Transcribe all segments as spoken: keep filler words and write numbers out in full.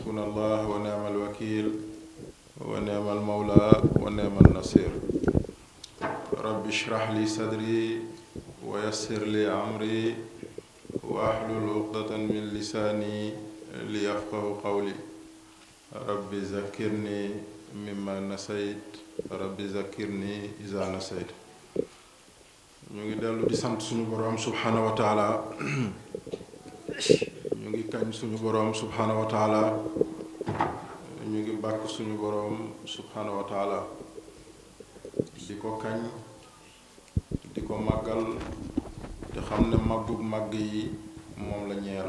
حسبنا الله ونعم الوكيل ونعم المولى ونعم النصير رب اشرح لي صدري ويسر لي أمري واحلل عقدة من لساني ليفقه قولي رب ذكرني مما نسيت رب ذكرني إذا نسيت. ñu ngi dellu di sant suñu boroom subhaanahu wa taala ñu ngi kañ suñu boroom subhaanahu wa taala ñu ngi bàkk suñu boroom subhaanahu wa taala di ko kañ di ko màggal te xam ne màggug màgg yi moom la ñeel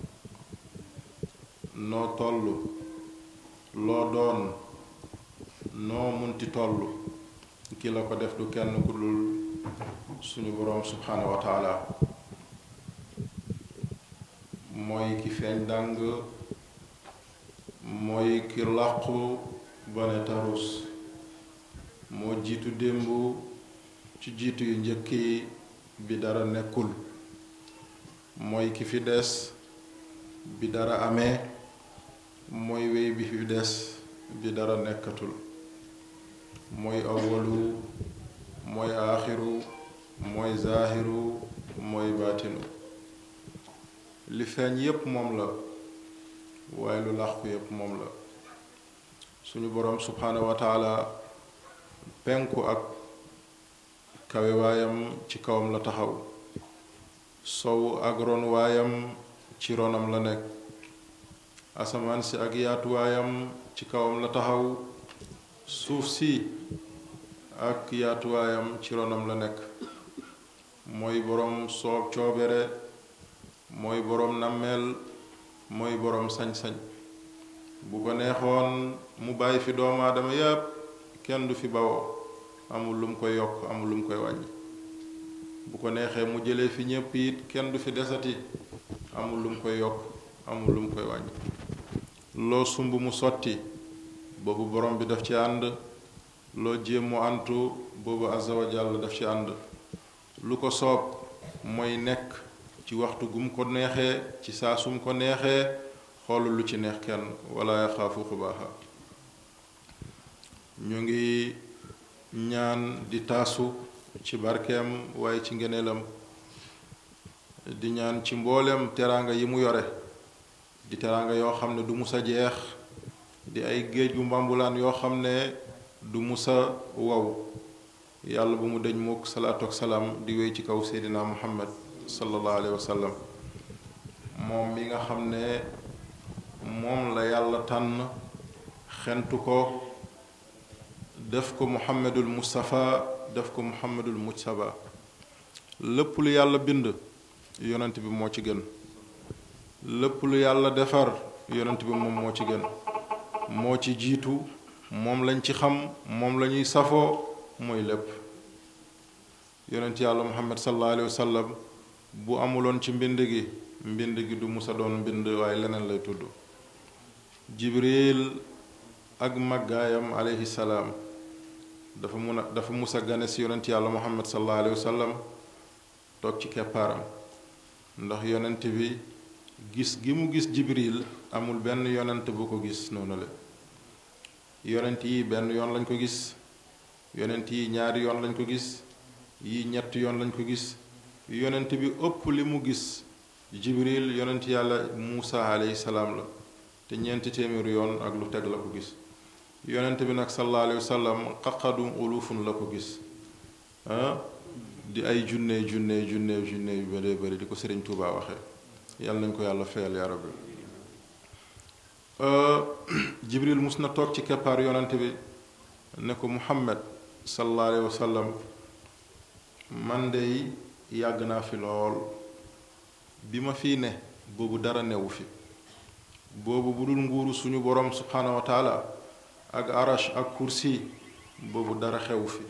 noo toll loo doon noo munti toll ki la ko def du kenn ku dul suñu boroom subhaanahu wa taala mooy ki feeñ dàng mooy ki làqu ba ne tarus moo jiitu démb ci jiitu yu njëkk yi bi dara nekkul mooy ki fi des bi dara amee mooy wéy bi fi des bi dara nekkatul mooy awwalu mooy aaxiru mooy zaahiru mooy baatinu li feeñ yépp moom la waaye lu làqu yépp moom la suñu boroom subhaanahu wa taala penku ak kawe waayam ci kawam la taxaw sow ak ron waayam ci ronam la nekk asamaan si ak yaatuwaayam ci kawam la taxaw suuf si ak yaatuwaayam ci ronam la nekk mooy boroom soob coobere mooy boroom nammeel mooy boroom sañ-sañ bu ko neexoon mu bàyyi fi doomu aadama yépp kenn du fi bawoo amul lu mu koy yokk amul lu mu koy wàññi bu ko neexee mu jëlee fi ñépp it kenn du fi desati amul lu mu koy yokk amul lu mu koy wàññi loo sumb mu sotti boobu borom bi daf ci ànd loo jéem mu antu boobu azza wa jalla daf ci ànd lu ko soob mooy nekk ci waxtu gu mu ko neexee ci saa sum ko neexee xoolul lu ci neex kenn wala yaxaafu xubaaxa ñu ngi ñaan di taasu ci barkeem waaye ci ngeneelam di ñaan ci mbooleem teraanga yi mu yore di teraanga yoo xam ne du musa jeex di ay géej gu mbambulaan yoo xam ne du musa wow yàlla bu mu deñ mukk salaatu ak salaam di wéy ci kaw seydina muhammad sallallahu alayhi wa sallam moom mi nga xam ne moom la yàlla tànn xentu ko def ko muhammadul mustafa def ko muhammadul mujtaba lépp lu yàlla bind yonent bi moo ci gën lépp lu yàlla defar yonent bi moom moo ci gën moo ci jiitu moom lañ ci xam moom la ñuy safoo mooy lépp yonent yàlla muhammad sallallahu alayhi wa sallam bu amuloon ci mbind gi mbind gi du musa doon mbind waaye leneen lay tudd jibril ak màggaayam alayhi salaam dafa mun a dafa musa gane si yonent yàlla muhammad sallallahu alayhi wa sallam toog ci keppaaram ndax yonent bi gis gi mu gis jibril amul benn yonent bu ko gis noonu la yonent yi benn yoon lañ ko gis yonent yi ñaari yoon lañ ko gis yi ñetti yoon lañ ko gis yonent bi ëpp li mu gis jibril yonent yàlla muusa alayhi salaam la te ñeenti téeméeru yoon ak lu teg la ko gis yonent bi nag sallallahu alayhi wa sallam xaqadum ulufun la ko gis ah di ay junne junne junne junne yu bëree bëri di ko Sëriñ Tuubaa waxee yàlla nañ ko yàlla feyal yaa rabbi jibril mus na toog ci keppaar yonent bi ne ko muhammad sallallahu alayhi wa sallam man dey yàgg naa fi lool bi ma fii ne boobu dara newu fi boobu bu dul nguuru suñu borom subhaanahu wa taala ak arash ak kursi boobu dara xewu fi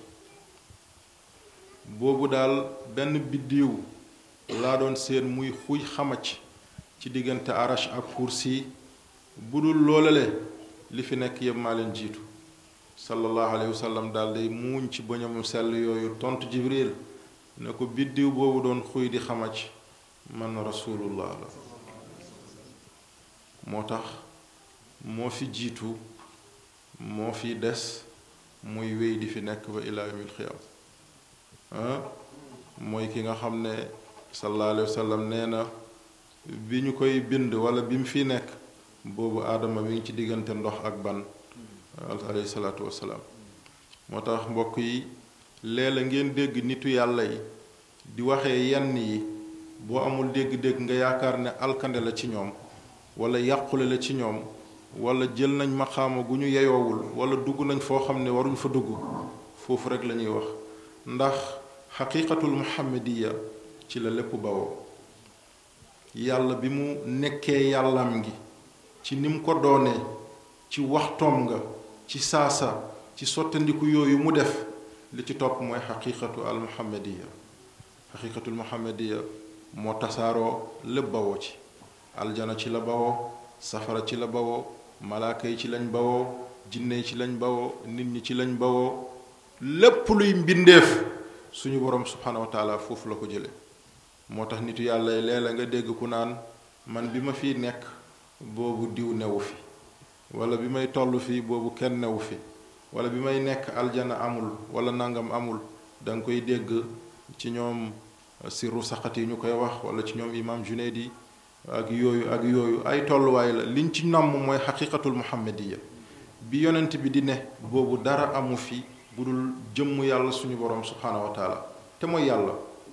boobu daal benn biddiw laa doon seen muy xuy xamac ci diggante arash ak kursi bu dul loolale li fi nekk yëpp maa leen jiitu sallallahu alayhi wa sallam daal day muuñ ci bëñamu sell yooyu tontu jibril ne ko biddiw boobu doon xuy di xamac man rasulullah la moo tax moo fi jiitu moo fi des muy wéy di fi nekk ba ilaa yawmil qiyaama mooy ki nga xam ne sallallahu alayhi wa sallam nee na bi ñu koy bind wala bi mu fi nekk boobu aadama mi ngi ci diggante ndox ak ban alayhi salaatu wassalaam moo tax mbokk yi léeg-la ngeen dégg nitu yàlla yi di waxee yenn yi boo amul dégg-dégg nga yaakaar ne alkande la ci ñoom wala yàqule la ci ñoom wala jël nañ maqaama gu ñu yeyoowul wala dugg nañ foo xam ne waruñ fa dugg foofu rek la ñuy wax ndax xaqiiqatul muhammadiya ci la lépp bawoo yàlla bi mu nekkee yàllam gi ci ni mu ko doonee ci waxtoom nga ci saasa ci sottandiku yooyu mu def li ci topp mooy xaqiiqatu al muhammadiya xaqiiqatul muhammadiya moo tasaaroo lépp bawoo ci aljana ci la bawoo safara ci la bawoo malaaka yi ci lañ bawoo jinne yi ci lañ bawoo nit ñi ci lañ bawoo lépp luy mbindeef suñu borom subhanahu wa taala foofu la ko jële moo tax nitu yàlla yi léeg-la nga dégg ku naan man bi ma fii nekk boobu diw newu fi wala bi may toll fii boobu kenn newu fi wala bi may nekk aljana amul wala nangam amul da nga koy dégg ci ñoom siru saqat yi ñu koy wax wala ci ñoom imam Junayd yi ak yooyu ak yooyu ay tolluwaay la liñ ci namm mooy xaqiqatul muhammadiya bi yonent bi di ne boobu dara amu fi bu dul jëmm yàlla suñu borom subhaanahu wa taala te mooy yàlla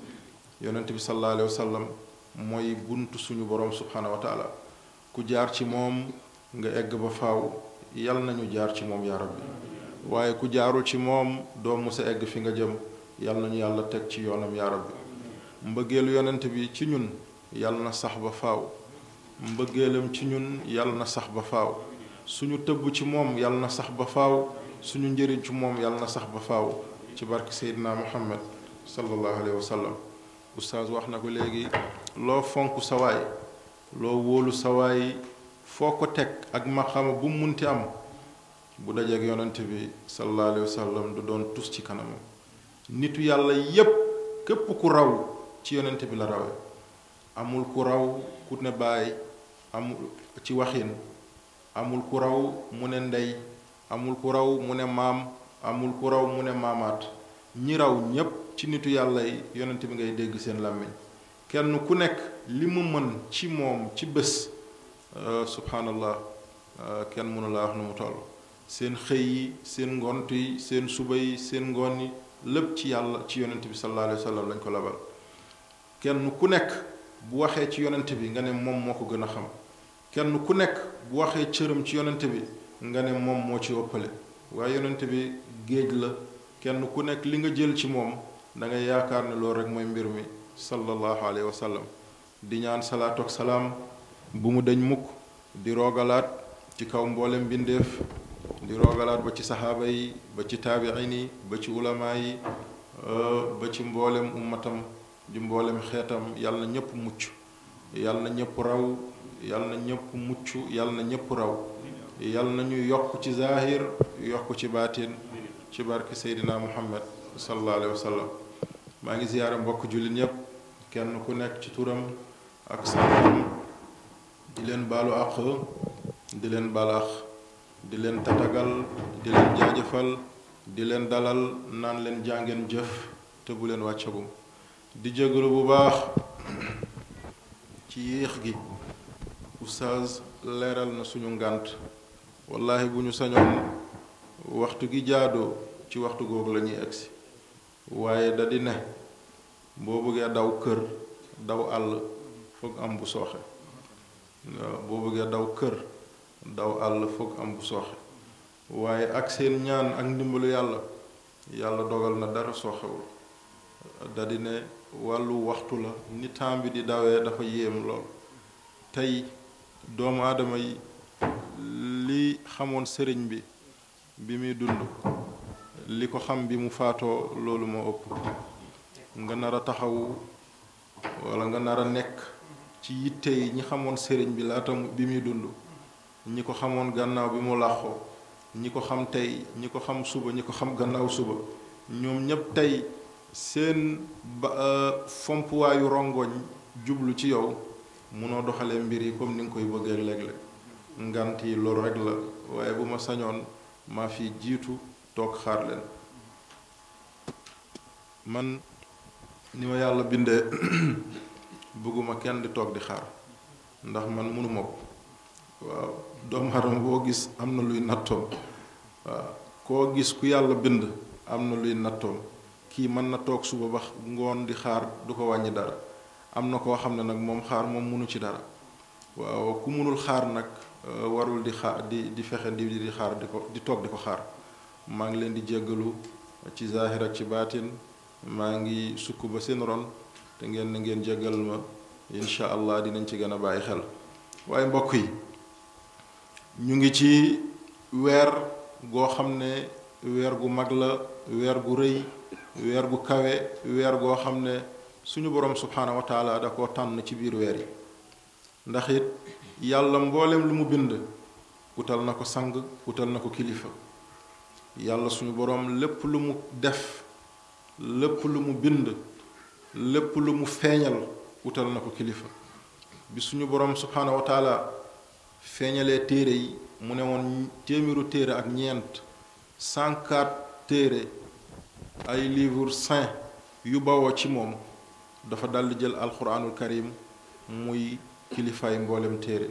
yonent bi sallallahu alayhi wa sallam mooy buntu suñu borom subhaanahu wa taala ku jaar ci moom nga egg ba faaw yal nañu jaar ci moom yaa rabbi waaye ku jaarul ci moom doo musa egg fi nga jëm yal nañu yàlla teg ci yoonam yaa rabbi mbëggeelu yonent bi ci ñun yal na sax ba faaw mbëggeelam ci ñun yal na sax ba faaw suñu tëbb ci moom yal na sax ba faaw suñu njëriñ ci moom yal na sax ba faaw ci barke Seydina Muhammad sallallahu alayhi wa sallam oustaz wax na ko léegi loo fonk sawaay loo wóolu sawaay foo ko teg ak maqama bu mu munti am bu dajeeg yonent bi sallallahu alayhi wa sallam du doon tus ci kanamam nitu yàlla yépp képp ku raw ci yonent bi la rawe amul ku raw ku ne baay amul ci waxin amul ku raw mu ne ndey amul ku raw mu ne maam amul ku raw mu ne maamaat ñi raw ñépp ci nitu yàlla yi yonent bi ngay dégg seen làmmiñ kenn ku nekk li mu mën ci moom ci bés subhanallah kenn mënu laa wax nu mu toll seen xëy yi seen ngont yi seen suba yi seen ngoon yi lépp ci yàlla ci yonent bi sallallahu alayhi wa sallam lañ ko labal kenn ku nekk bu waxee ci yonent bi nga ne moom moo ko gën a xam kenn ku nekk bu waxee cëram ci yonent bi nga ne moom moo ci ëppale waaye yonent bi géej la kenn ku nekk li nga jël ci moom da ngay yaakaar ne loolu rek mooy mbir mi sallallahu alayhi wa sallam di ñaan salaatu ak salaam bu mu deñ mukk di roogalaat ci kaw mboolem mbindeef di roogalaat ba ci saxaaba yi ba ci taabiin yi ba ci ulamaa yi ba ci mboolem ummatam di mboolem xeetam yàlla na ñépp mucc yàlla na ñépp raw yàlla na ñépp mucc yàlla na ñépp raw yàlla na ñu yokk ci zaahir yokk ci baatin ci barke Seydina Muhammad sallallahu alayhi wa sallam maa ngi ziyaara mbokk jullit ñépp kenn ku nekk ci turam ak santam di leen baalu àq di leen balaax di leen tatagal di leen jaajëfal di leen dalal naan leen jàngeen jëf te bu leen wàccagum di jégalu bu baax ci yéex gi oustaz leeral na suñu ngànt wallahi bu ñu sañoon waxtu gi jaadoo ci waxtu googu la ñuy egsi waaye da di ne boo bëggee daw kër daw àll foog am bu sooxe waaw boo bëggee daw kër daw àll foog am bu sooxe waaye ak seen ñaan ak ndimbalu yàlla yàlla dogal na dara sooxewul da di ne wàllu waxtu la ni temps bi di dawee dafa yéem lool tey doomu aadama yi li xamoon sëriñ bi bi muy dund li ko xam bi mu faatoo loolu moo ëpp nga nar a taxawu wala nga nar a nekk ci yitte yi ñi xamoon sëriñ bi laata bi muy dund ñi ko xamoon gannaaw bi mu làqoo ñi ko xam tey ñi ko xam suba ñi ko xam gannaaw suba ñoom ñépp tey seen ba fompuwaayu rongoñ jublu ci yow munoo doxalee mbir yi comme ni nga koy bëggee léeg-léeg ngant yi loolu rek la waaye bu ma sañoon maa fi jiitu toog xaar leen. man ni ma yàlla bindee bëgguma kenn di toog di xaar ndax man mënuma ko waaw doomu aadama boo gis am na luy nattoom waaw koo gis ku yàlla bind am na luy nattoom kii mën na toog suba ba ngoon di xaar du ko wàññi dara am na koo xam ne nag moom xaar moom mënu ci dara waaw ku mënul xaar nag warul di xaar di di fexe di di xaar di ko di toog di ko xaar maa ngi leen di jéggalu ci zaahir ak ci baatin maa ngi sukk ba seen ron te ngeen na ngeen jéggal ma incha allah dinañ ci gën a bàyyi xel waaye mbokk yi ñu ngi ci weer goo xam ne weer gu mag la weer gu rëy weer gu kawe weer goo xam ne suñu borom subhaanahu wa taala da koo tànn ci biir weer yi ndax it yàlla mboolem lu mu bind utal na ko sang utal na ko kilifa yàlla suñu borom lépp lu mu def lépp lu mu bind lépp lu mu feeñal utal na ko kilifa bi suñu borom subhaanahu wa taala feeñalee téere yi mu ne woon téeméeru téere ak ñeent cent quatre téere ay livre saint yu bawoo ci moom dafa daldi jël alquranul karim muy kilifaay mboolem téere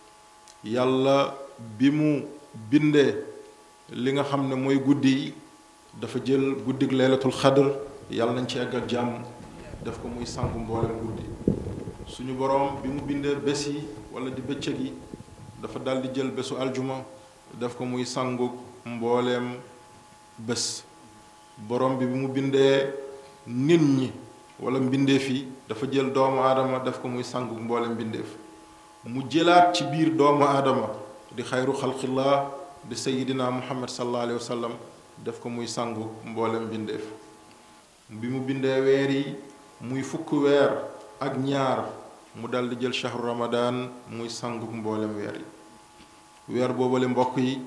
yàlla bi mu bindee li nga xam ne mooy guddi yi dafa jël guddig laylatul xadr yàlla nañ ci egg ak jàmm def ko muy sangu mboolem guddi suñu boroom bi mu bindee bés yi wala di bëccëg yi dafa daldi jël bésu aljuma def ko muy sangu mbooleem bés boroom bi bi mu bindee nit ñi wala mbindeef yi dafa jël doomu aadama def ko muy sangu mboolem mbindeef mu jëlaat ci biir doomu aadama di xayru xalqillah di sayidina muhammad sallallahu alayhi wa sallam def ko muy sangu mboolem mbindeef bi mu bindee weer yi muy fukk weer ak ñaar mu daldi jël shahru ramadan muy sangu mboolem weer yi weer boobale mbokk yi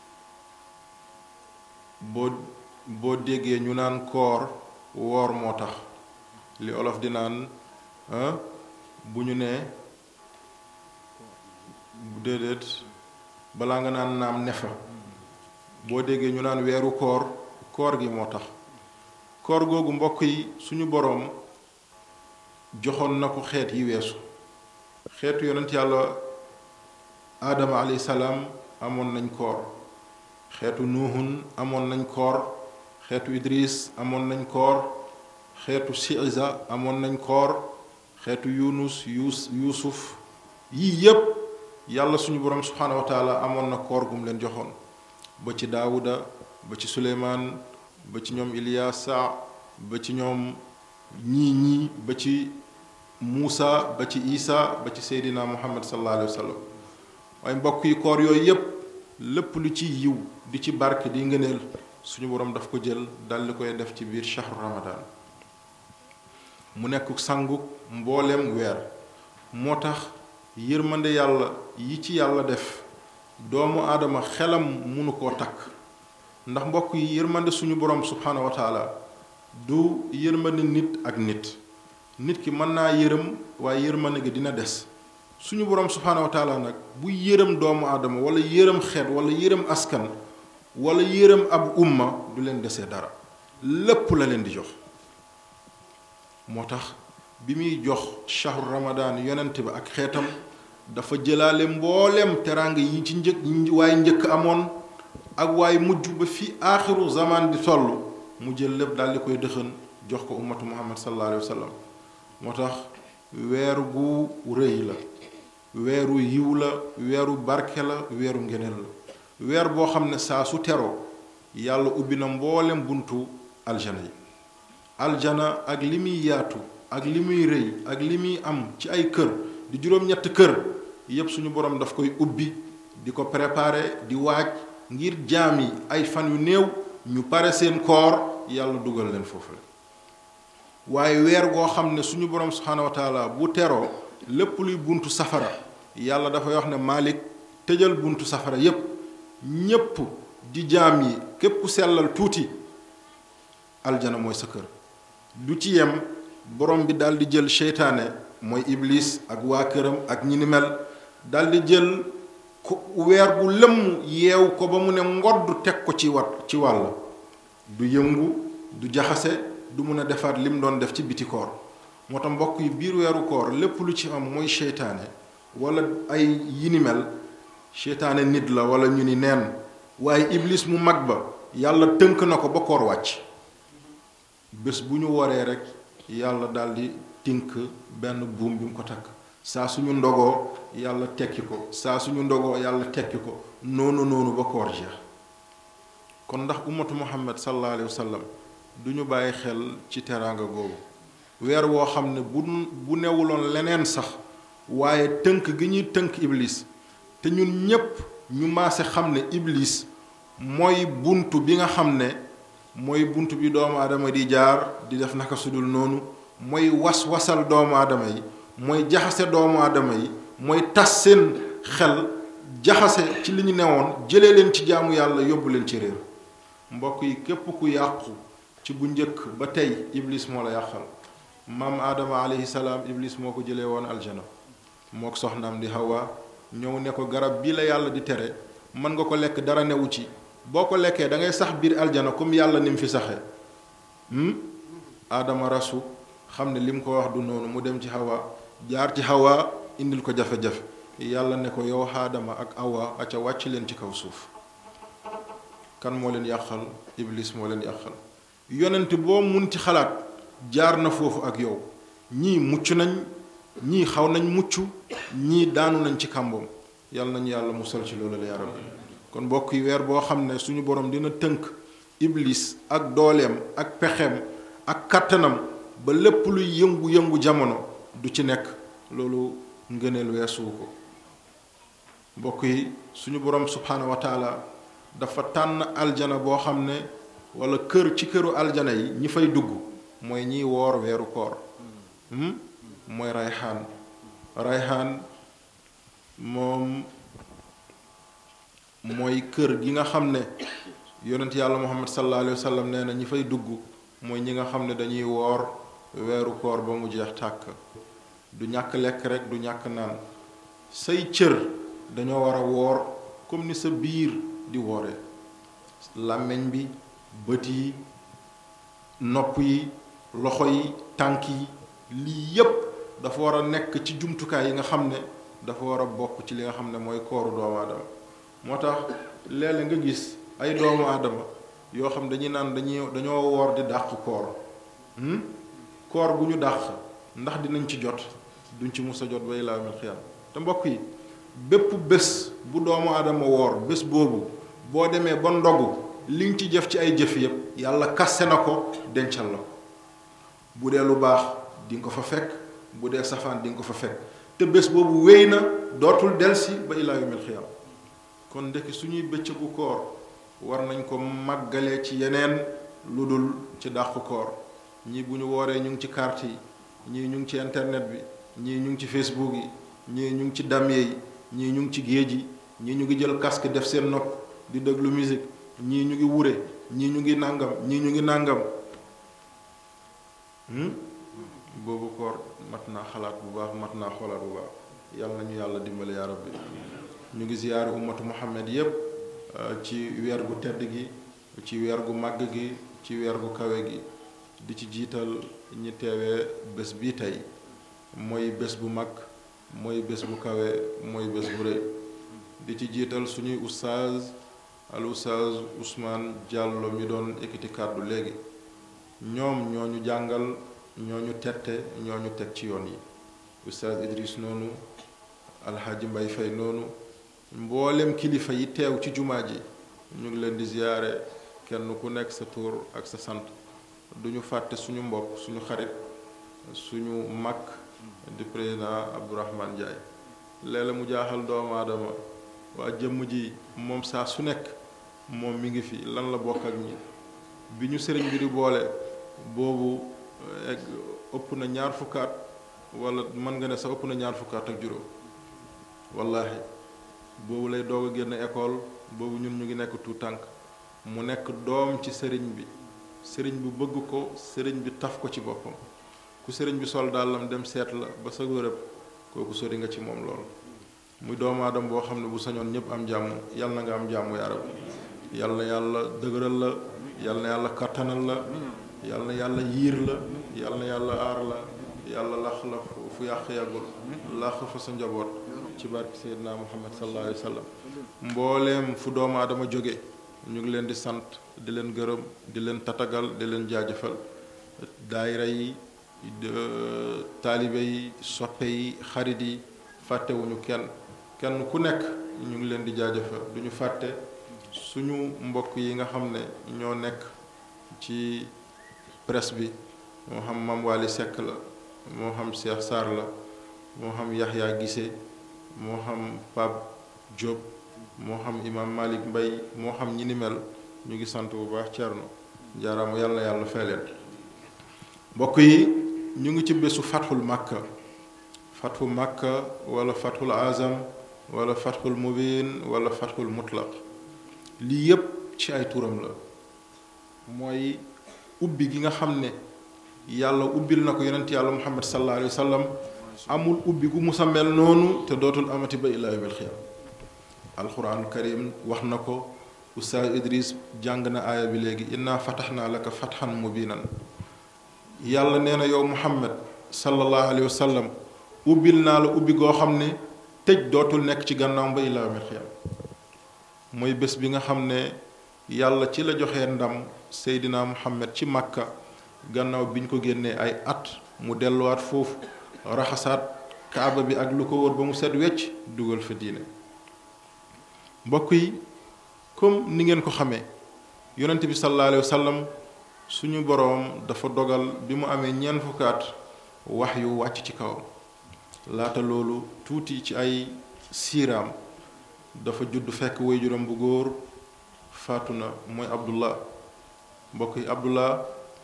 boo boo déggee ñu naan koor woor moo tax li olof di naan bu ñu nee déedéet balaa nga naan naam nefa boo déggee ñu naan weeru koor koor gi moo tax koor googu mbokk yi suñu boroom joxoon na ko xeet yi weesu xeetu yonent yàlla aadama alayhi salaam amoon nañ koor xeetu nuuhun amoon nañ koor xeetu idris amoon nañ koor xeetu siisa amoon nañ koor xeetu yunus yus yuusuf yii yépp yàlla suñu boroom subhaanahu wa taala amoon na koor gum leen joxoon ba ci daawuda ba ci suleymaan ba ci ñoom iliyaasa ba ci ñoom ñii ñii ba ci muusa ba ci isa ba ci seydina muhammad sallallahu alayhi wa sallam waaye mbokk yi koor yooyu yépp lépp lu ci yiw di ci barke di ngëneel suñu boroom daf ko jël daldi koy def ci biir shahru ramadan mu nekk sangu mbooleem weer moo tax yërmande yàlla yi ci yàlla def doomu aadama xelam munu koo takk ndax mbokk yi yërmande suñu boroom subhaanahu wa taala du yërmande nit ak nit nit ki mën naa yërëm waaye yërmande gi dina des suñu boroom subhaanahu wa taala nag bu yërëm doomu aadama wala yërëm xeet wala yërëm askan wala yërëm ab umma du leen desee dara lépp la leen di jox moo tax bi muy jox shahru ramadan yonent ba ak xeetam dafa jëlaale mbooleem teraanga yi ci njëkk waaye njëkk amoon ak waaye mujj ba fi aaxiru zaman di toll mu jël lépp daal di koy dëxën jox ko ummatu muhammad sallallahu alayhi wa sallam moo tax weeru gu rëy la weeru yiw la weeru barke la weeru ngeneel la weer boo xam ne saa su teroo yàlla ubbi na mboolem buntu aljana yi aljana ak li muy yaatu ak li muy rëy ak li muy am ci ay kër di juróom-ñett kër yépp suñu borom daf koy ubbi di ko préparer di waaj ngir jaam yi ay fan yu néew ñu pare seen koor yàlla dugal leen foofu la waaye weer goo xam ne suñu borom subhaanahu wa taala bu teroo lépp luy buntu safara yàlla dafay wax ne Malik tëjal buntu safara yépp ñépp di jaam yi képp ku sellal tuuti aljana mooy sa kër du ci yem borom bi daldi jël seytaane mooy iblis ak waa këram ak ñi ni mel daldi jël ko weer gu lëmm yeew ko ba mu ne ngodd teg ko ci wat ci wàll du yëngu du jaxase du mun a defaat lim doon def ci biti koor moo tax mbokk yi biir weeru koor lépp lu ci am mooy seytaane wala ay yini mel seytaane nit la wala ñu ni neen waaye iblis mu mag ba yàlla tënk na ko ba koor wàcc bés bu ñu waree rek yàlla daldi tink benn buum bi mu ko takk saa suñu ndogoo yàlla tekki ko saa suñu ndogoo yàlla tekki ko noonu noonu ba koor jeex kon ndax ummatu muhammad sallallahu alayhi wa sallam du ñu bàyyi xel ci teraanga googu weer woo xam ne bu bu newuloon leneen sax waaye tënk gi ñuy tënk iblis te ñun ñépp ñu maase xam ne iblis mooy buntu bi nga xam ne mooy buntu bi doomu aadama di jaar di def naka sudul noonu mooy was wasal doomu aadama yi mooy jaxase doomu aadama yi mooy tas seen xel jaxase ci li ñu newoon jëlee leen ci jaamu yàlla yóbbu leen ci réer mbokk yi képp ku yàqu ci bu njëkk ba tey iblis moo la yàqal maam aadama alayhi salaam iblis moo ko jëlee woon aljana moo ko soxnaam di hawa ñëw ne ko garab bii la yàlla di tere mën nga ko lekk dara newu ci boo ko lekkee da ngay sax biir aljana comme yàlla ni mu fi saxee aadama rasu xam ne li mu ko wax du noonu mu dem ci hawa jaar ci hawa indil ko jafe-jafe yàlla ne ko yow aadama ak awa aca wàcc leen ci kaw suuf kan moo leen yàqal iblis moo leen yàqal yonent boo mun ci xalaat jaar na foofu ak yow ñii mucc nañ ñii xaw nañ mucc ñii daanu nañ ci kàmboom yàlla nañu yàlla musal ci loolu la yaa rabbi kon mbokk yi weer boo xam ne suñu borom dina tënk iblis ak dooleem ak pexeem ak kàttanam ba lépp luy yëngu-yëngu jamono du ci nekk loolu ngëneel weesuwu ko mbokk yi suñu borom subhaanahu wa taala dafa tànn aljana boo xam ne wala kër ci këru aljana yi ñi fay dugg mooy ñiy woor weeru koor mooy rayxaan rayxaan moom mooy kër gi nga xam ne yonent yàlla muhammad sallallahu alayhi wa sallam nee na ñi fay dugg mooy ñi nga xam ne dañuy woor weeru koor ba mu jeex tàkk du ñàkk lekk rek du ñàkk naan say cër dañoo war a woor comme ni sa biir di woore làmmiñ bi bët yi nopp yi loxo yi tànk yi lii yépp dafa war a nekk ci jumtukaay yi nga xam ne dafa war a bokk ci li nga xam ne mooy kooru doomu aadama moo tax léeg-léeg nga gis ay doomu aadama yoo xam dañuy naan dañuy dañoo woor di dàq koor koor gu ñu dàq ndax dinañ ci jot duñ ci mus a jot ba ilaa yawmil xiyaam te mbokk yi bépp bés bu doomu aadama woor bés boobu boo demee ba ndogu li nga ci jëf ci ay jëf yépp yàlla kasse na ko dencal la ko bu dee lu baax di nga ko fa fekk bu dee safaan di nga ko fa fekk te bés boobu wéy na dootul delsi ba ilaa yawmil xiyaam kon ndekki suñuy bëccëgu koor war nañ ko màggalee ci yeneen lu dul ci dàqu koor ñii bu ñu wooree ñu ngi ci carte yi ñii ñu ngi ci internet bi ñii ñu ngi ci facebook yi ñii ñu ngi ci damye yi ñii ñu ngi ci géej yi ñii ñu ngi jël casque def seen nopp di déglu musique ñii ñu ngi wure ñii ñu ngi nàngam ñii ñu ngi nàngam boobu koor mat naa xalaat bu baax mat naa xoolaat bu baax yàlla nañu yàlla dimbali yaa rabbi ñu ngi ziyaare ummatu muhammad yépp ci weer gu tedd gi ci weer gu màgg gi ci weer gu kawe gi di ci jiital ñi teewee bés bi tey mooy bés bu mag mooy bés bu kawe mooy bés bu rëy di ci jiital suñuy ustaaz al ustaaz Ousmane Diallo mi doon ekkiti kàddu léegi ñoom ñoo ñu jàngal ñoo ñu tette ñoo ñu teg ci yoon yi ustaaz Idris noonu alxaaji Mbay Fay noonu mboolem kilifa yi teew ci jumaa ji ñu ngi leen di ziyaare kenn ku nekk sa tur ak sa sant duñu fàtte suñu mbokk suñu xarit suñu mag di président Abdourahmane Ndiaye léeg-léeg mu jaaxal doomu aadama waa jëmm ji moom saa su nekk moom mi ngi fi lan la bokk ak ñi bi ñu sëriñ bi di boole boobu egg ëpp na ñaar fukkaat wala mën nga ne sax ëpp na ñaar fukkaat ak juróom wallaahi boobu lay doog a génn école boobu ñun ñu ngi nekk tout tànk mu nekk doom ci sëriñ bi sëriñ bi bëgg ko sëriñ bi taf ko ci boppam ku sëriñ bi sol dàllam dem seet la ba sa wërëb kooku sori nga ci moom lool muy doomu aadama boo xam ne bu sañoon ñëpp am jàmm yal na nga am jàmm yaa rabbi yal na yàlla dëgëral la yal na yàlla kattanal la yal na yàlla yiir la yal na yàlla aar la yàlla lax la fu yàq yàggul lax fa sa njaboot ci barke Seydina Muhammad sallallahu alayhi wa sallam mbooleem fu doomu aadama jóge ñu ngi leen di sant di leen gërëm di leen tatagal di leen jaajëfal daayira yi taalibe yi soppe yi xarit yi fàttewuñu kenn kenn ku nekk ñu ngi leen di jaajëfal du ñu fàtte suñu mbokk yi nga xam ne ñoo nekk ci presse bi moo xam Mame Waly Seck la moo xam Cheikh Sarr la moo xam Yaxya Gise moo xam Pape Diop moo xam Imam Malick Mbaye moo xam ñi ni mel ñu ngi sant bu baax Thierno jaaraama yàlla na yàlla fay leen mbokk yi ñu ngi ci bésu fathul Makka fathu Makka wala fathul azam wala fathul mubin wala fathul mutlaq lii yépp ci ay turam la mooy ubbi gi nga xam ne yàlla ubbil na ko yonent yàlla Muhammad sallallahu alayhi wa sallam amul ubbi gu musa mel noonu te dootul amati ba ilaa yawmil xiyaam alquran karim wax na ko Oustaz Idriss jàng na aaya bi léegi inna fatahnaa laka fathan mubinan yàlla nee na yow Muhammad sallallahu alayhi wa sallam ubbil naa la ubbi goo xam ne tëj dootul nekk ci gannaaw ba ilaa yawmil xiyaam mooy bés bi nga xam ne yàlla ci la joxee ndam Seydina Muhammad ci Makka gannaaw bi ñu ko génnee ay at mu delluwaat foofu raxasaat kaaba bi ak lu ko wër ba mu set wecc dugal fa diine mbokk yi comme ni ngeen ko xamee yonent bi sallallahu alayhi wa sallam suñu boroom dafa dogal bi mu amee ñeent fukki at wax yu wàcc ci kawam laata loolu tuuti ci ay siiraam dafa judd fekk waajuram bu góor faatu na mooy Abdullah mbokk yi Abdullah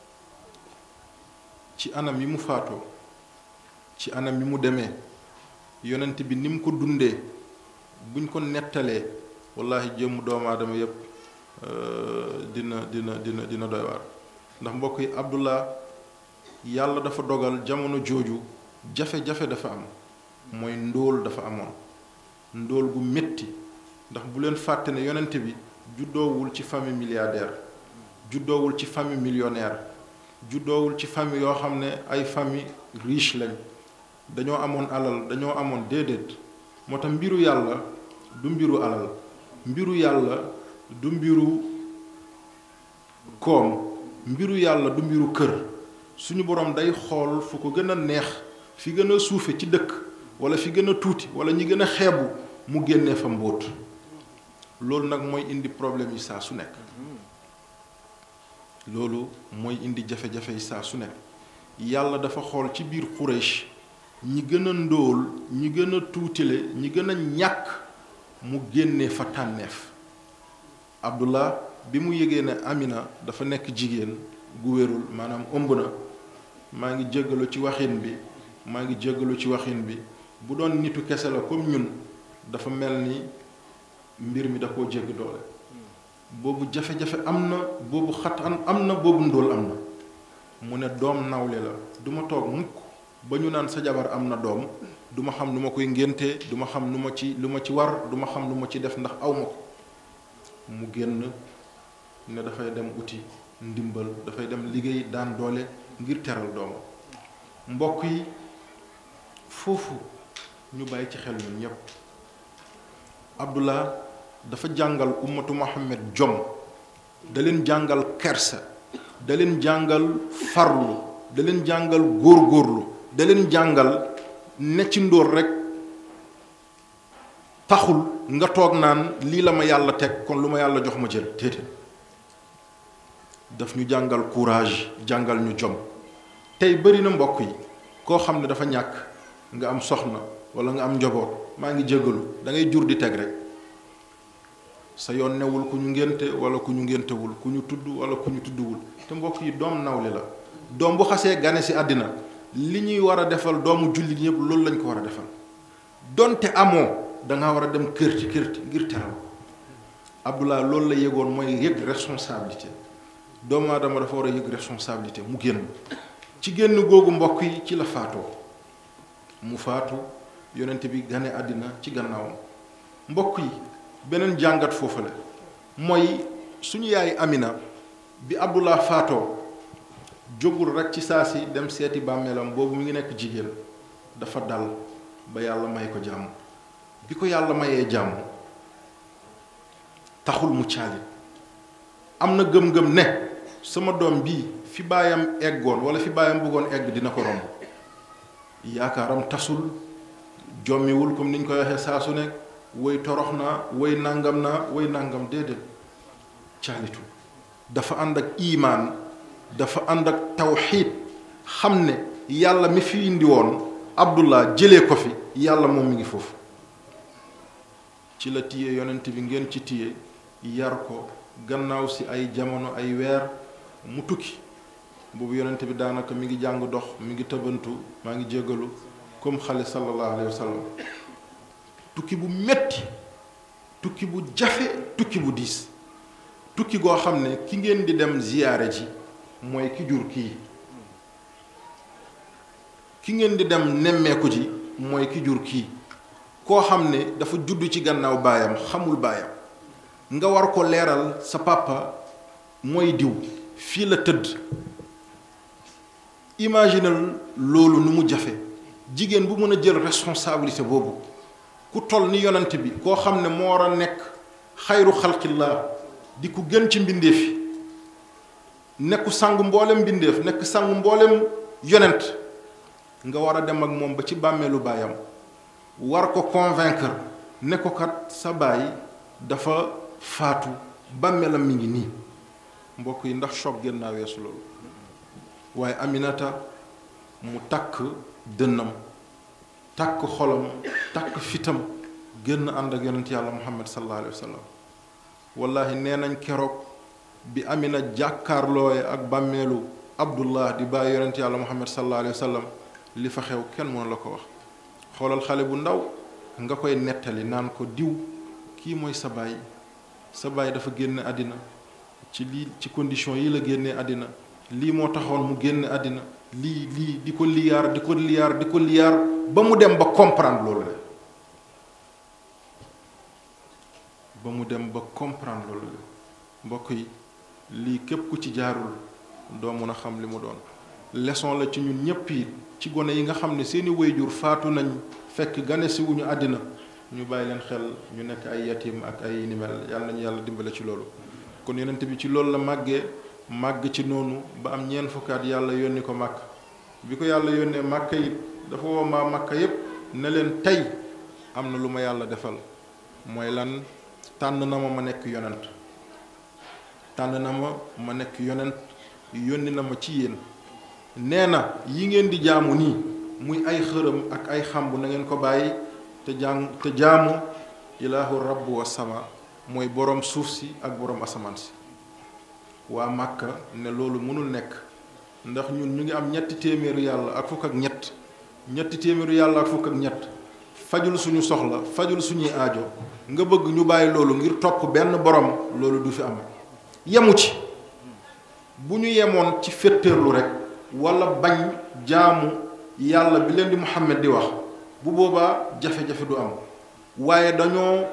ci anam yi mu faatoo ci anam yi mu demee yonent bi ni mu ko dundee buñ ko nettalee wallahi jëmm doomu aadama yépp dina dina dina dina doy waar ndax mbokk yi Abdullah yàlla dafa dogal jamono jooju jafe-jafe dafa am mooy ndóol dafa amoon ndóol gu metti ndax bu leen fàtte ne yonent bi juddoowul ci famille milliardaire juddoowul ci famille millionnaire juddoowul ci famille yoo xam ne ay famille riche lañ dañoo amoon alal dañoo amoon déedéet moo tax mbiru yàlla du mbiru alal mbiru yàlla du mbiru koom mbiru yàlla du mbiru kër suñu boroom day xool fu ko gën a neex fi gën a suufe ci dëkk wala fi gën a tuuti wala ñi gën a xeebu mu génnee fa mbóot loolu nag mooy indi problème yi saa su nekk loolu mooy indi jafe-jafe yi saa su nekk yàlla dafa xool ci biir Quraysh ñi gën a ndóol ñi gën a tuutile ñi gën a ñàkk mu génnee fa tànneef Abdullah bi mu yëgee ne Amina dafa nekk jigéen gu wérul maanaam ëmb na maa ngi jéggalu ci waxin bi maa ngi jéggalu ci waxin bi bu doon nitu kese la comme ñun dafa mel ni mbir mi da koo jégg doole boobu jafe-jafe am na boobu xat am na boobu ndóol am na mu ne doom nawle la duma toog mukk ba ñu naan sa jabar am na doom duma xam nu ma koy ngénte duma xam nu ma ci lu ma ci war duma xam lu ma ci def ndax aw ma ko mu génn ne dafay dem uti ndimbal dafay dem liggéey daan doole ngir teral doomam mbokk yi foofu ñu bàyyi ci xel ñun ñépp Abdullah dafa jàngal ummatu Muhammad jom da leen jàngal kersa da leen jàngal farlu da leen jàngal góorgóorlu da leen jàngal ne ci ndóor rekk taxul nga toog naan lii la ma yàlla teg kon lu ma yàlla jox ma jël téete daf ñu jàngal courage jàngal ñu jom tey bari na mbokk yi koo xam ne dafa ñàkk nga am soxna walla nga am njaboot maa ngi jéggalu da ngay jur di teg rek sa yoon newul ku ñu ngénte walla ku ñu ngéntewul ku ñu tudd walla ku ñu tudduwul te mbokk yi doom nawle la doom bu xasee gane ci àddina li ñuy war a defal doomu jullit ñëpp loolu lañ ko war a defal donte amoo danga war a dem kër ci kër ngir teral Abdullah loolu la yëgoon mooy yëg responsabilité doomu aadama dafa war a yëg responsabilité mu génn ci génn googu mbokk yi ci la faatoo mu faatu yonent bi gane àddina ci gannaawam. mbokk yi beneen jàngat foofu la mooy suñu yaay Amina bi Abdullah faatoo jógul rek ci saa si dem seeti bàmmeelam boobu mi ngi nekk jigéen dafa dal ba yàlla may ko jàmm. bi ko yàlla mayee jàmm taxul mu caalit am na gëm-gëm ne sama doom bii fi baayam eggoon wala fi baayam bëggoon egg dina ko romb. yaakaaram tasul jommiwul comme niñ koy waxee saa su nekk woy torox naa woy nangam naa woy nangam déedéet caalitu dafa ànd ak imaan dafa ànd ak tawxiid xam ne yàlla mi fi indi woon Abdullah jëlee ko fi yàlla moom mi ngi foofu. ci la téye yonent bi ngeen ci téye yar ko gannaaw si ay jamono ay weer mu tukki boobu yonent bi daanaka mi ngi jàng dox mi ngi tëbantu maa ngi jéggalu comme xale sallallahu alayhi wa sallam. tukki bu metti tukki bu jafe tukki bu diis tukki goo xam ne ki ngeen di dem ziyaare ji mooy ki jur kii ki ngeen di dem nemmeeku ji mooy ki jur kii koo xam ne dafa judd ci gannaaw baayam xamul baayam nga war ko leeral sa papa mooy diw fii la tëdd. imaginal loolu nu mu jafe jigéen bu mën a jël responsabilité boobu ku toll ni yonent bi koo xam ne moo war a nekk xayru xalqillah di ku gën ci mbindeef yi nekku sang mboolem mbindeef nekk sang mboolem yonent nga war a dem ak moom ba ci bàmmeelu baayam war ko convaincre ne ko kat sa baay dafa faatu bàmmeelam mi ngi nii. mbokk yi ndax choc gën naa weesu loolu. waaye Aminata mu takk dënnam takk xolam takk fitam génn ànd ak yonent yàlla Muhammad sallallahu alayhi wa sallam. wallahi nee nañ keroog bi Amina jàkkaarlooye ak bàmmeelu Abdullah di bàyyi yonent yàlla Muhammad sallallahu alayhi wa sallam li fa xew kenn mënu la ko wax. xoolal xale bu ndaw nga koy nettali naan ko diw kii mooy sa baay sa baay dafa génne àddina ci lii ci condition yi la génnee àddina lii moo taxoon mu génne àddina lii lii di ko liyaar di ko liyaar di ko liyaar ba mu dem ba comprendre loolu la ba mu dem ba comprendre loolu la mbokk yi lii képp ku ci jaarul doo mun a xam li mu doon leçon la ci ñun ñépp yi ci gone yi nga xam ne seeni wayjur faatu nañ fekk gane si wuñu àddina ñu bàyyi leen xel ñu nekk ay yatim ak ay nimel yàlla nañu yàlla dimbale ci loolu. kon yonent bi ci loolu la màggee màgg ci noonu ba am ñeent fukkaat yàlla yónni ko màkk bi ko yàlla yónnee màkk yi dafa woo maa màkk yépp ne leen tey am na lu ma yàlla defal mooy lan tànn na ma ma nekk yonent tànn na ma ma nekk yonent yónni na ma ci yéen. nee na yi ngeen di jaamu nii muy ay xërëm ak ay xamb na ngeen ko bàyyi te jàng te jaamu ilaahu rabbu wa sama mooy boroom suuf si ak boroom asamaan si. waa Màkka ne loolu mënul nekk ndax ñun ñu ngi am ñetti téeméeru yàlla ak fukk ak ñett ñetti téeméeru yàlla ak fukk ak ñett fajul suñu soxla fajul suñuy aajo nga bëgg ñu bàyyi loolu ngir topp benn borom loolu du fi am. yemu ci bu ñu yemoon ci féttéerlu rek wala bañ jaamu yàlla bi leen di Muhammad di wax bu boobaa jafe-jafe du am waaye dañoo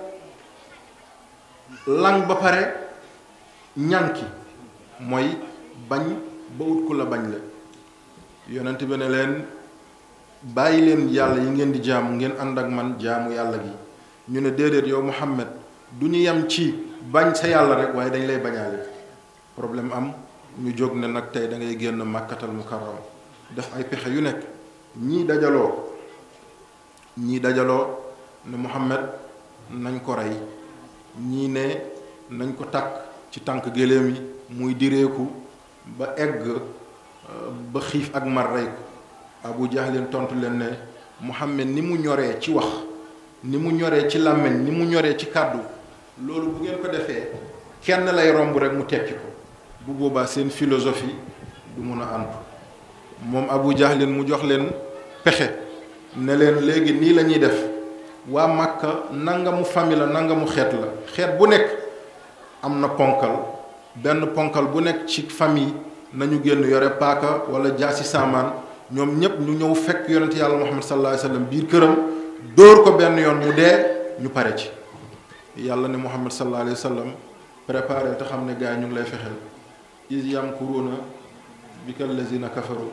lang ba pare ñànki mooy bañ ba ut ku la bañ la. yonent bi ne leen bàyyi leen yàlla yi ngeen di jaamu ngeen ànd ak man jaamu yàlla gi ñu ne déedéet yow Muhammad du ñu yem ci bañ sa yàlla rek waaye dañ lay bañaale. problème am ñu jóg ne nag tey da ngay génn màkkatal mukarram def ay pexe yu nekk ñii dajaloo ñii dajaloo ne Muhammad nañ ko rey ñii ne nañ ko takk ci tànk géléem yi muy direeku ba egg ba xiif ak mar rey ko. Abu Jahlin tontu leen ne Muhammad ni mu ñoree ci wax ni mu ñoree ci làmmiñ ni mu ñoree ci kàddu loolu bu ngeen ko defee kenn lay romb rek mu tekki ko bu boobaa seen philosophie du mun a ànd. moom Abu Jahlin mu jox leen pexe ne leen léegi nii la ñuy def waa Màkka nangamu famille la nangamu xeet la xeet bu nekk am na ponkal benn ponkal bu nekk ci famille nañu génn yore paaka wala jaasi saamaan ñoom ñépp ñu ñëw fekk yonent yàlla Muhammad sallallahu alayhi wa sallam biir këram dóor ko benn yoon mu dee ñu pare ci. yàlla ne Muhammad sallallahu alayhi wa sallam préparé te xam ne gars yi ñu ngi lay fexeel iz yamkuruuna bika allazina kafaru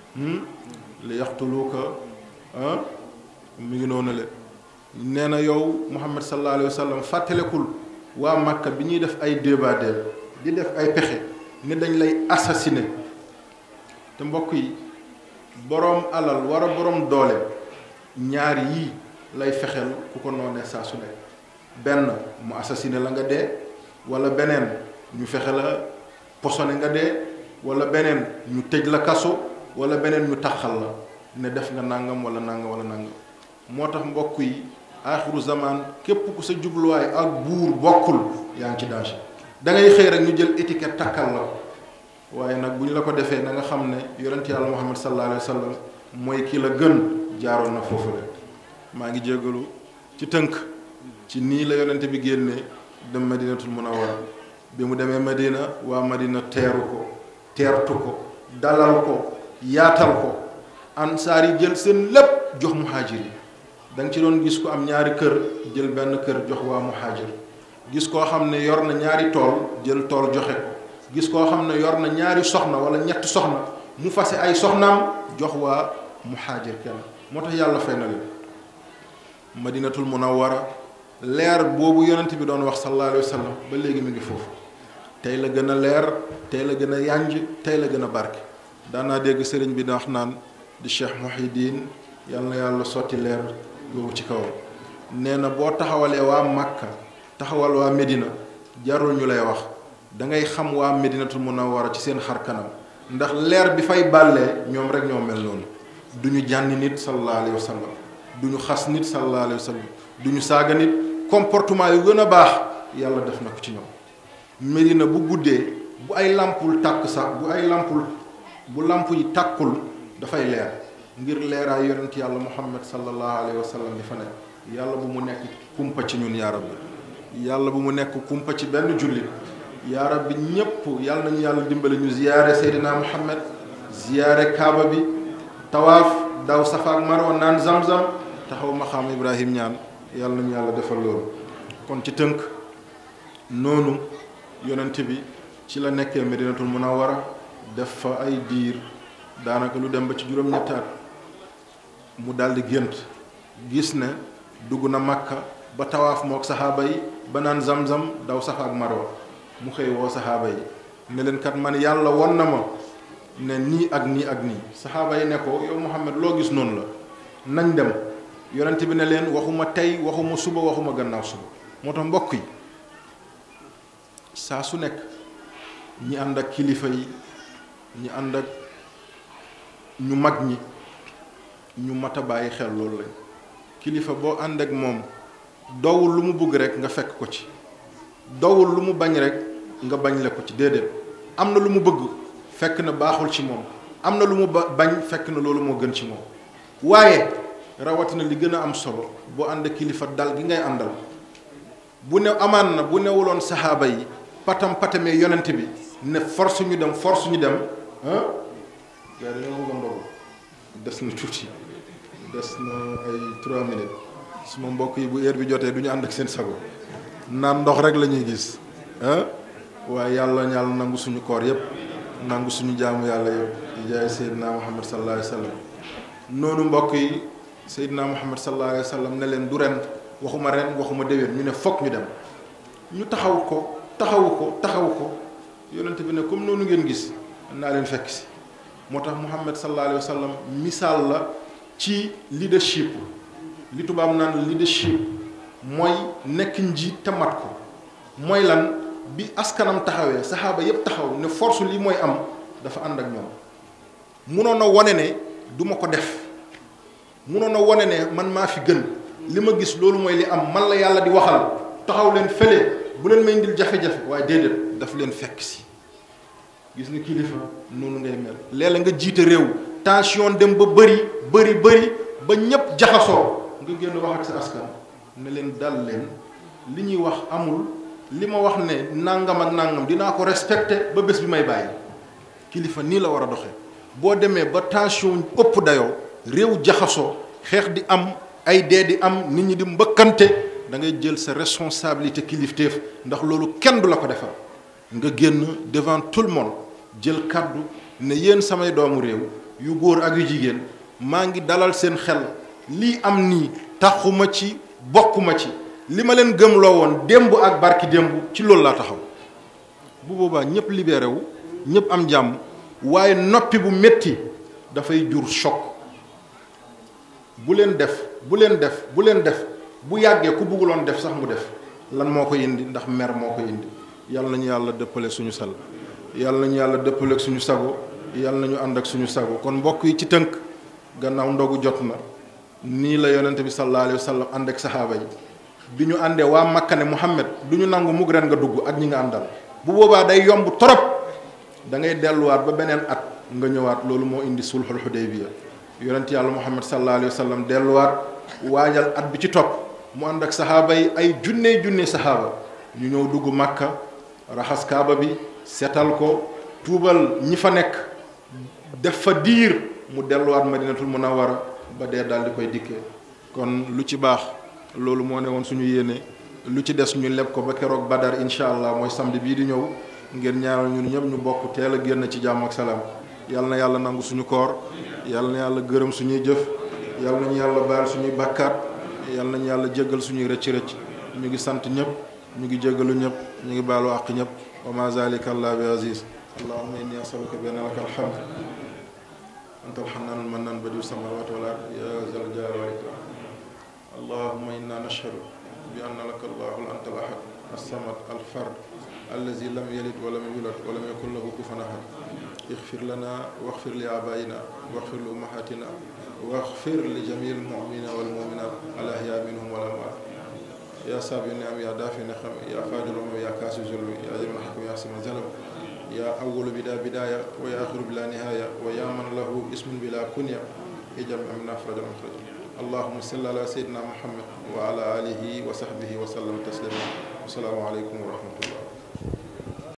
li yaqtuluuka mu ngi noonu le nee na yow Muhammad sallallahu alayhi wa sallam fàttalekul waa Makka bi ñuy def ay débat di def ay pexe ne dañ lay assassiner te mbokk yi boroom alal war a boroom doole ñaar yii lay fexeel ku ko noonee saa su nekk benn mu assassiner la nga dee wala beneen ñu fexe la posone nga dee wala beneen ñu tëj la kaso wala beneen ñu taxal la ne def nga nangam wala nangam wala nangam moo tax mbokk yi aaxiru zaman képp ku sa jubluwaay ak buur bokkul yaa ngi ci danger da ngay xëy rek ñu jël étiquette takkal la ko waaye nag bu ñu la ko defee na nga xam ne yonent yàlla Muhammad sallallahu alayhi wa sallam mooy ki la gën jaaroon na foofu la maa ngi jégalu ci tënk ci nii la yonent bi génnee dem Madinatul Munawwara bi mu demee Madina waa Madina teeru ko teertu ko dalal ko yaatal ko ansaar yi jël seen lépp jox muhaajir yi da nga ci doon gis ko am ñaari kër jël benn kër jox waa muhaajir gis koo xam ne yor na ñaari tool jël tool joxe ko gis koo xam ne yor na ñaari soxna wala ñetti soxna mu fase ay soxnaam jox waa muhaajir kenn moo tax yàlla fay na leen Madinatul Munawwara leer boobu yonent bi doon wax sallallahu alayhi wa sallam ba léegi mi ngi foofu tey la gën a leer tey la gën a yànj tey la gën a barke daanaa dégg sëriñ bi da wax naan di Cheikh Mouhidine yal na yàlla sotti leer boobu ci kawam nee na boo taxawalee waa Makka taxawal waa Medina jarul ñu lay wax da ngay xam waa Medinatul Munawwara ci seen xar kanam ndax leer bi fay bàllee ñoom rek ñoo mel noonu du ñu jànni nit sallallahu alayhi wa sallam du ñu xas nit sallallahu alayhi wa sallam du ñu saaga nit comportement yu gën a baax yàlla def na ko ci ñoom Medina bu guddee bu ay lampul tàkk sax bu ay lampul bu lamp yi tàkkul dafay leer ngir leeraay yonent yàlla Muhammad sallallahu alayhi wa sallam di fa nekk yàlla bu mu nekk kumpa ci ñun yaa rabbi yàlla bu mu nekk kumpa ci benn jullit yaa rabbi ñépp yàlla nañu yàlla dimbali ñu ziyaare Seydina Muhammad ziyaare Kaaba bi tawaaf daw Safa ak Marwa naan Zamzam taxaw maqaam Ibrahim ñaan yàlla nañu yàlla defal loolu kon ci tënk noonu yonent bi ci la nekkee Medinatul Munawwara def fa ay diir daanaka lu dem ba ci juróom-ñetti at mu daldi gént gis ne dugg na Makka ba tawaaf mook saxaaba yi ba naan Zamzam daw Safa ak Marwa mu xëy woo saxaaba yi ne leen kat man yàlla won na ma ne nii ak nii ak nii saxaaba yi ne ko yow Muhammad loo gis noonu la nañ dem yonent bi ne leen waxuma tey waxuma suba waxuma gannaaw suba moo tax mbokk yi saa su nekk ñi ànd ak kilifa yi ñi ànd ak ñu mag ñi ñu mat a bàyyi xel loolu lañ kilifa boo ànd ak moom dowul lu mu bëgg rek nga fekk ko ci dowul lu mu bañ rek nga bañ la ko ci déedéet am na lu mu bëgg fekk na baaxul ci moom am na lu mu bañ fekk na loolu moo gën ci moom waaye rawatina li gën a am solo boo ànd kilifa dal gi ngay àndal bu ne amaan na bu newuloon saxaaba yi patam patamee yonent bi ne force ñu dem force ñu dem ah gars yi dañoo bëgg a ndogu des na tuuti des na ay trois minutes suma mbokk yi bu heure bi jotee du ñu ànd ak seen sago naan ndox rek la ñuy gis ah waaye yàlla ñàll nangu suñu koor yépp nangu suñu jaamu yàlla yépp di jaay Seydina Muhammad sallallahu alayhi wa sallam noonu mbokk yi Seydina Muhammad sallallahu alayhi wa sallam ne leen du ren waxuma ren waxuma déwén ñu ne fokk ñu dem ñu taxaw ko taxawu ko taxawu ko yonent bi ne comme noonu ngeen gis naa leen fekk si moo tax Muhammad sallallahu alayhi wa sallam misaal la ci leadership li tubaab naan leadership mooy nekk njiit te mat ko mooy lan bi askanam taxawee saxaaba yépp taxaw ne force lii mooy am dafa ànd ak ñoom munoon a wone ne du ma ko def munoon a wone ne man maa fi gën li ma gis loolu mooy li am man la yàlla di waxal taxaw leen fële bu leen may indil jafe-jafe waaye déedéet daf leen fekk si gis nga kilifa noonu ngay mel léeg-léeg nga jiite réew tension dem ba bëri bëri bëri ba ñépp jaxasoo nga génn wax ak sa askan ne leen dal leen li ñuy wax amul li ma wax ne nangam ak nangam dinaa ko respecté ba bés bi may bàyyi kilifa nii la war a doxee boo demee ba tension ëpp dayoo réew jaxasoo xeex di am ay dee di am nit ñi di mbëkkante da ngay jël sa responsabilité kilifteef ndax loolu kenn du la ko defal nga génn devant tout le monde jël kàddu ne yéen samay doomu réew yu góor ak yu jigéen maa ngi dalal seen xel lii am nii taxuma ci bokkuma ci li ma leen gëmloo woon démb ak barki démb ci loolu laa taxaw bu boobaa ñëpp libéré wu ñëpp am jàmm waaye noppi bu métti dafay jur choc bu leen def bu leen def bu leen def bu yàggee ku bëgguloon def sax mu def lan moo ko indi ndax mer moo ko indi yàlla nañu yàlla dëppale suñu sal yàlla nañu yàlla dëppale ak suñu sago yàlla nañu ànd ak suñu sago kon mbokk yi ci tënk gannaaw ndogu jot na nii la yonente bi sallallahu alayhi wa sallam ànd ak saxaaba yi bi ñu àndee waa Makka ne Muhammad du ñu nangu mug ren nga dugg ak ñi nga àndal bu boobaa day yomb torop da ngay delluwaat ba beneen at nga ñëwaat loolu moo indi sulhul Hudaybiya yonent yàlla Muhammad sallallahu alayhi wa sallam delluwaat waajal at bi ci topp mu ànd ak saxaaba yi ay junne junne saxaaba ñu ñëw dugg Makka raxas kaaba bi setal ko tuubal ñi fa nekk def fa diir mu delluwaat Madinatul Munawwara ba dee daal di koy dikkee kon lu ci baax loolu moo ne woon suñu yéene lu ci des ñu leb ko ba keroog Badar incha allah mooy samedi bii di ñëw ngeen ñaanal ñun ñëpp ñu bokk teel a génn ci jàmm ak salaam yal na yàlla nangu suñu koor yal na yàlla gërëm suñuy jëf yal nañu yàlla baal suñuy bàkkaat yal nañu yàlla jéggal suñuy rëcc-rëcc ñu ngi sant ñëpp ñu ngi jéggalu ñëpp ñu ngi baalu àq ñëpp wa ma zalika allah bi aziz allahumma inni asaluka bi anna laka alhamd anta alxannaan almannaan badiu samawati wal ard ya zal jalali wal ikram allahumma inna nashhadu bi anna laka allahu anta al ahad as-samad al-fard allazi lam yalid wa lam yulad wa lam yakun lahu kufuwan ahad اغفر لنا واغفر لآبائنا واغفر لأمهاتنا واغفر لجميع المؤمنين والمؤمنات الأحياء منهم والأموات يا سابع النعم يا دافع النقم يا فاجر الأمم يا كاسر الظلم يا ذي الحكم يا سم الظلم يا أول بلا بداية ويا آخر بلا نهاية ويا من له اسم بلا كنية اجعل أمنا فرجا مخرجا اللهم صل على سيدنا محمد وعلى آله وصحبه وسلم تسليما والسلام عليكم ورحمة الله